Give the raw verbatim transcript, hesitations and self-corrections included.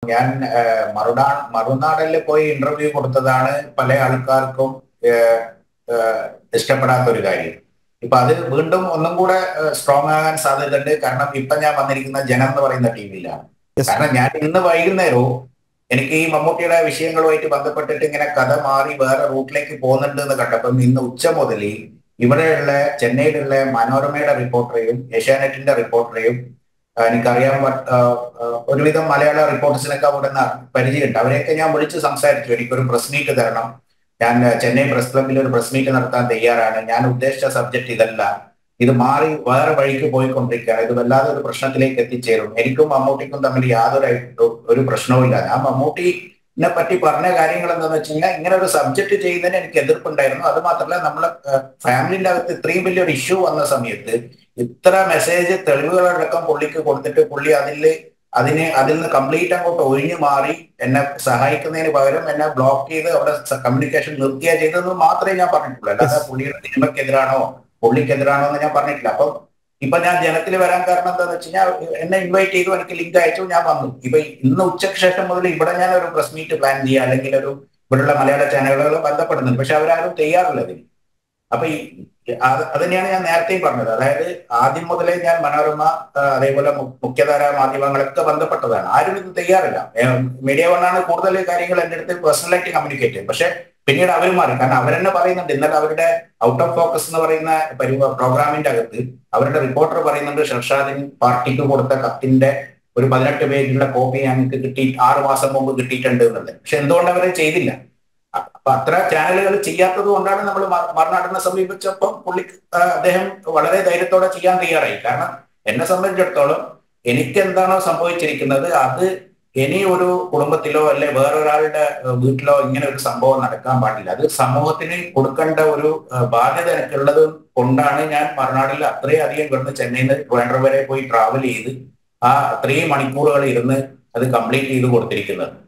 ഞാൻ മറുനാ മറുനാടനിൽ പോയി ഇന്റർവ്യൂ കൊടുത്തതാണ് പല ആൾക്കാർക്കും ഏഹ്, ഏഹ്, ഇഷ്ടപ്പെടാത്ത ഒരു കാര്യം. ഇപ്പൊ അത് വീണ്ടും ഒന്നും കൂടെ സ്ട്രോങ് ആകാൻ സാധ്യതയുണ്ട്. കാരണം ഇപ്പൊ ഞാൻ വന്നിരിക്കുന്ന ജനം എന്ന് പറയുന്ന ടീമിലാണ്. യെസ്. കാരണം ഞാൻ ഇന്ന് വൈകുന്നേരവും എനിക്ക് ഈ മമ്മൂട്ടിയുടെ വിഷയങ്ങളുമായിട്ട് ബന്ധപ്പെട്ടിട്ട് ഇങ്ങനെ കഥ മാറി വേറെ റൂട്ടിലേക്ക് പോകുന്നുണ്ട് എന്ന് കണ്ടപ്പം ഇന്ന് ഉച്ച മുതൽ ഇവിടെയുള്ള ചെന്നൈയിലുള്ള മനോരമയുടെ റിപ്പോർട്ടറെയും ഏഷ്യാനെറ്റിന്റെ റിപ്പോർട്ടറെയും ആ, എനിക്കറിയാൻ പറ്റ ആ, ആ, ഒരുവിധം മലയാള റിപ്പോർട്ടേഴ്സിനൊക്കെ അവിടെ നിന്ന് പരിചയമുണ്ട്. അവരെയൊക്കെ ഞാൻ വിളിച്ച് സംസാരിച്ചു. എനിക്കൊരു പ്രസ് മീറ്റ് തരണം, ഞാൻ ചെന്നൈ പ്രസ് ക്ലബിൽ ഒരു പ്രസ് മീറ്റ് നടത്താൻ തയ്യാറാണ്, ഞാൻ ഉദ്ദേശിച്ച സബ്ജക്ട് ഇതല്ല, ഇത് മാറി വേറെ വഴിക്ക് പോയിക്കൊണ്ടിരിക്കുകയാണ്, ഇത് വല്ലാതെ ഒരു പ്രശ്നത്തിലേക്ക് എത്തിച്ചേരും, എനിക്കും മമ്മൂട്ടിക്കും തമ്മിൽ യാതൊരു ഒരു പ്രശ്നവുമില്ല. ഞാൻ മമ്മൂട്ടിനെ പറ്റി പറഞ്ഞ കാര്യങ്ങൾ എന്താണെന്ന് വെച്ച് കഴിഞ്ഞാൽ ഇങ്ങനെ ഒരു സബ്ജക്ട് ചെയ്യുന്നതിന് എനിക്ക് എതിർപ്പുണ്ടായിരുന്നു. അത് മാത്രമല്ല, നമ്മളെ ഫാമിലിന്റെ അകത്ത് ഇത്രയും വലിയൊരു ഇഷ്യൂ വന്ന സമയത്ത് ഇത്ര മെസ്സേജ് തെളിവുകളടക്കം പുള്ളിക്ക് കൊടുത്തിട്ട് പുള്ളി അതിൽ അതിനെ അതിൽ നിന്ന് കംപ്ലീറ്റ് അങ്ങോട്ട് ഒഴിഞ്ഞു മാറി എന്നെ സഹായിക്കുന്നതിന് പകരം എന്നെ ബ്ലോക്ക് ചെയ്ത് അവിടെ കമ്മ്യൂണിക്കേഷൻ നിർത്തിയാ ചെയ്തതെന്ന് മാത്രമേ ഞാൻ പറഞ്ഞിട്ടുള്ളൂ. അല്ലാതെ യെസ്. പുള്ളിയുടെ സിനിമക്കെതിരാണോ പുള്ളിക്കെതിരാണോ എന്ന് ഞാൻ പറഞ്ഞിട്ടില്ല. അപ്പം ഇപ്പൊ ഞാൻ ജനത്തിൽ വരാൻ കാരണം എന്താന്ന് വെച്ച് കഴിഞ്ഞാൽ എന്നെ ഇൻവൈറ്റ് ചെയ്തു, എനിക്ക് ലിങ്ക് അയച്ചു, ഞാൻ വന്നു. ഇപ്പൊ ഇന്ന് ഉച്ചയ്ക്ക് ശേഷം മുതൽ ഇവിടെ ഞാൻ ഒരു പ്രസ് മീറ്റ് പ്ലാൻ ചെയ്യുക, അല്ലെങ്കിൽ ഒരു ഇവിടെയുള്ള മലയാള ചാനലുകൾ ബന്ധപ്പെടുന്നുണ്ട്. പക്ഷെ അവരാരും തയ്യാറില്ല ഇതിന്. അപ്പൊ ഈ അത് അത് തന്നെയാണ് ഞാൻ നേരത്തെയും പറഞ്ഞത്. അതായത് ആദ്യം മുതലേ ഞാൻ മനോരമ ആ, അതേപോലെ മു- മുഖ്യധാര മാധ്യമങ്ങളൊക്കെ ബന്ധപ്പെട്ടതാണ്. ആരും ഇത് തയ്യാറില്ല. മീഡിയ വണ്ണാണ് കൂടുതൽ കാര്യങ്ങൾ എൻ്റെ അടുത്ത് പേഴ്സണലായിട്ട് കമ്മ്യൂണിക്കേറ്റ് ചെയ്യും. പക്ഷെ പിന്നീട് അവർ മാറി. കാരണം അവരെന്നെ പറയുന്നുണ്ട്, ഇന്നലെ അവരുടെ ഔട്ട് ഓഫ് ഫോക്കസ് എന്ന് പറയുന്ന പരിപാ പ്രോഗ്രാമിന്റെ അകത്ത് അവരുടെ റിപ്പോർട്ടർ പറയുന്നുണ്ട്, ഷർഷാദിൻ പാർട്ടിക്ക് കൊടുത്ത കത്തിന്റെ ഒരു പതിനെട്ട് പേജുള്ള കോപ്പി ഞങ്ങൾക്ക് കിട്ടി, ആറ് മാസം മുമ്പ് കിട്ടിയിട്ടുണ്ട് എന്നുള്ളത്. പക്ഷെ എന്തുകൊണ്ട് അവരെ ചെയ്തില്ല? അപ്പൊ അത്ര ചാനലുകൾ ചെയ്യാത്തത് കൊണ്ടാണ് നമ്മൾ മറുനാടിനെ സമീപിച്ചപ്പം പുള്ളി ആ, അദ്ദേഹം വളരെ ധൈര്യത്തോടെ ചെയ്യാൻ തയ്യാറായി. കാരണം എന്നെ സംബന്ധിച്ചിടത്തോളം എനിക്ക് എന്താണോ സംഭവിച്ചിരിക്കുന്നത് അത് ഇനി ഒരു കുടുംബത്തിലോ അല്ലെ വേറൊരാളുടെ ഏഹ്, വീട്ടിലോ ഇങ്ങനെ ഒരു സംഭവം നടക്കാൻ പാടില്ല. അത് സമൂഹത്തിന് കൊടുക്കേണ്ട ഒരു ഏഹ്, ബാധ്യത എനിക്കുള്ളത് കൊണ്ടാണ് ഞാൻ മറുനാടിൽ അത്രയും അധികം ഇവിടുന്ന് ചെന്നൈയിൽ നിന്ന് ട്രിവാൻഡ്രം വരെ പോയി ട്രാവൽ ചെയ്ത് ആ അത്രയും മണിക്കൂറുകൾ ഇരുന്ന് അത് കംപ്ലീറ്റ് ചെയ്ത് കൊടുത്തിരിക്കുന്നത്.